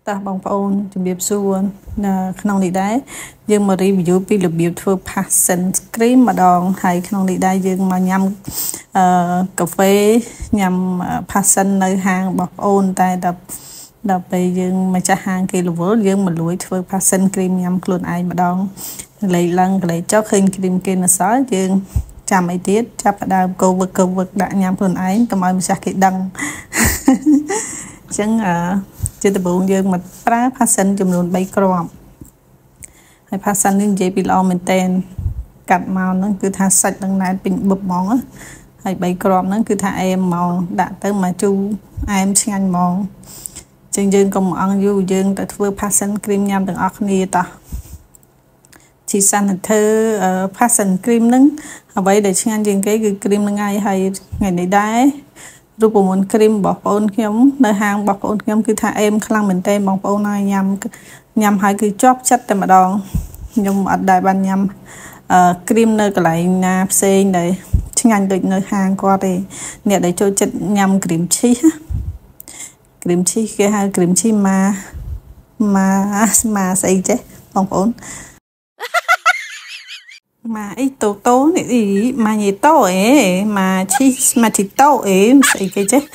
តាបងប្អូនជំរាបសួរនៅក្នុងនេះដែរយើងមក review ពីរបៀបធ្វើ passion cream ម្ដងហើយក្នុងនេះដែរយើងមកញ៉ាំកាហ្វេញ៉ាំ passion នៅហាងបងប្អូនតែដល់ពេលយើងម្ចាស់ហាងគេរវល់យើងមកលួចធ្វើ passion cream ញ៉ាំខ្លួនឯងម្ដងលេខឡើងលេខចុះឃើញ cream គេនៅសល់យើងចាំអីទៀតចាប់ផ្ដើមកោវឹកដាក់ញ៉ាំខ្លួនឯងកុំឲ្យម្ចាស់គេដឹងអញ្ចឹងជាដំបូងយើងមកប្រើ passion ចំនួន3គ្រាប់ហើយ passion នេះនិយាយពីល្អមែនតើកាត់មកហ្នឹងគឺថាសាច់នឹងណែនពេញបឹបហ្មងហើយ3គ្រាប់ហ្នឹងគឺថាអែមហ្មងដាក់ទៅមកជូរអែមឆ្ងាញ់ហ្មងអញ្ចឹងយើងកុំអង្យូរយើងទៅធ្វើ passion cream ញ៉ាំទាំងអស់គ្នាតោះជីសានធ្វើ passion cream ហ្នឹងអ្វីដែលឆ្ងាញ់ជាងគេគឺ cream ហ្នឹងហើយថ្ងៃនេះដែររូបមន្ត cream របស់បងប្អូនខ្ញុំនៅហាងរបស់បងប្អូនខ្ញុំគឺថាអែមខ្លាំងមែនតើបងប្អូនហើយញ៉ាំហើយគឺជាប់ចិត្តតែម្ដងខ្ញុំអត់ដែលបានញ៉ាំcream នៅកន្លែងណាផ្សេងដែលឆ្ងាញ់ដូចនៅហាងគាត់ទេអ្នកដែលចូលចិត្តញ៉ាំ cream cheese គេហៅ cream cheese មកស្អីចេះបងប្អូនmà ít tô này gì mà gì tô ấy mà chỉ tô ấy gì cái chứ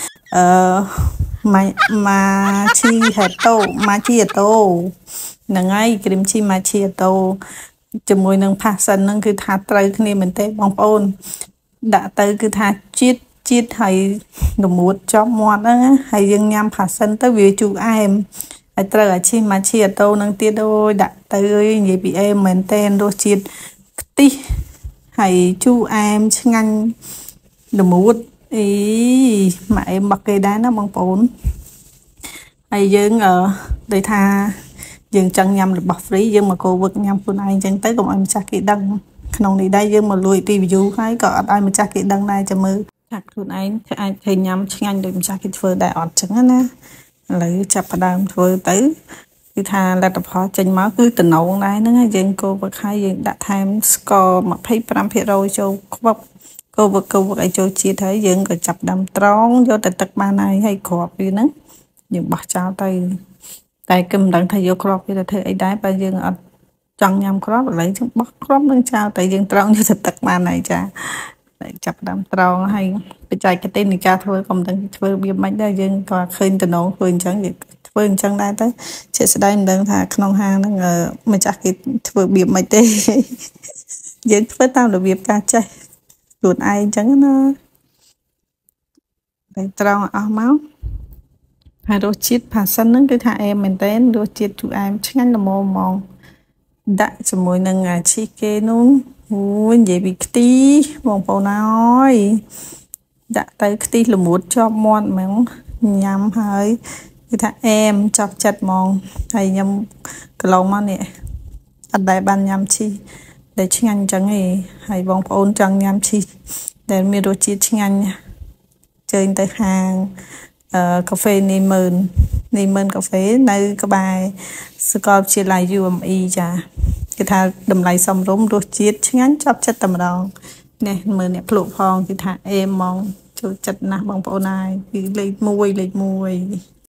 mà chi hạt tô mà chi hạt tô là ngay cream chi mà chi hạt tô cho mùi nâng passion nâng cứ thả tới cái này mình thấy bong ôn đã tới cứ thả chiết hay đồ muột cho mọt đó hay dương nhâm passion tới vì chú em ai tới chi mà chi hạt tô nâng tiết đôi đã tới gì bị em mình tên đôi chiết tí hay chú em ngăn đồ mút ý mà em bật cây đá nó bằng bốn hay dương để tha dương chân nhầm được bọc free dương mà cô vực nhầm phương anh chân tới cùng em chắc cái đăng không đi đây dương mà lùi tì dù hay có ai mà chắc cái đăng này cho mơ chắc phương anh thì nhầm ngăn được chắc cái phơi đại ọt trứng á lấy chập vào đàm phơi tớiគឺថាលទ្ធផលចេញមកគឺតំណងដែរហ្នឹងហើយយើងកូរវឹកហើយយើងដាក់ថែមស្ករ 25% ចូលខ្វឹបកូរវឹកឲ្យចូលជាតិហើយយើងក៏ចាប់ដាំត្រង់យកទៅទឹកបានហើយគ្រាប់វាហ្នឹងយើងបោះចោលទៅតែគឹមមិនដឹងថាយកគ្រាប់វាទៅធ្វើអីដែរបើយើងអត់ចង់ញ៉ាំគ្រាប់ឥឡូវយើងបោះគ្រាប់នឹងចោលតែយើងត្រង់យកទៅទឹកបានហើយចាចាប់ដាំត្រង់ហើយបច្ចេកទេសនៃការធ្វើក៏មិនដឹងធ្វើវាមិនដែរយើងក៏ឃើញតំណងធ្វើអញ្ចឹងធ្វើអញ្ចឹងដែរទៅជាស្ដែងមិនដឹងថាក្នុងហាងហ្នឹងម្ចាស់គេធ្វើរបៀបមិនទេយើងធ្វើតាមរបៀបការចេះខ្លួនឯងអញ្ចឹងណាតែត្រង់អស់មកហើយរសជាតិ passion ហ្នឹងគឺថាអែមមែនតើរសជាតិជូរអែមឆ្ងាញ់ល្មមហ្មងដាក់ជាមួយនឹងឈីសគេនោះអូយនិយាយពីខ្ទិបងប្អូនអើយដាក់ទៅខ្ទិល្មួតជាប់មាត់ហ្មងញ៉ាំហើយគឺថាអែមចាប់ចិត្តហ្មងហើយខ្ញុំកន្លងមកនេះអត់ដែលបានញ៉ាំឈីសដែលឆ្ងាញ់អញ្ចឹងទេហើយបងប្អូនចង់ញ៉ាំឈីសដែលមានរសជាតិឆ្ងាញ់ជើញទៅហាងកាហ្វេនីម៉ឺនកាហ្វេនៅក្បែរសាកលវិទ្យាល័យ UME ចាគេថាតម្លៃសមរម្យរសជាតិឆ្ងាញ់ចាប់ចិត្តតែម្ដងនេះមើលអ្នកភ្លក់ផងគឺថាអេមហ្មងចូលចិត្តណាស់បងប្អូនហើយគឺលេខ1